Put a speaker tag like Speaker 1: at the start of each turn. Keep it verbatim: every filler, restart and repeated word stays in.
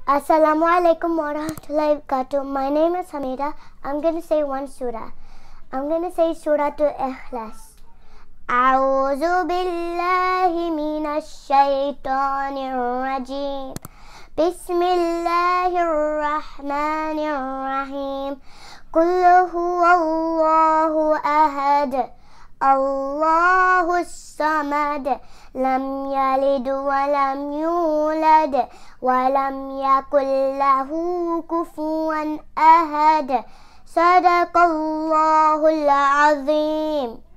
Speaker 1: Assalamu alaikum warahmatullahi wabarakatuh. My name is Hamida. I'm going to say one surah. I'm going to say Surah to Ikhlas. أعوذ بالله من الشيطان الرجيم. بسم الله الرحمن الرحيم. قل هو الله أحد الله الصمد لم يلد ولم يولد ولم يكن له كفوا أحد. صدق الله العظيم.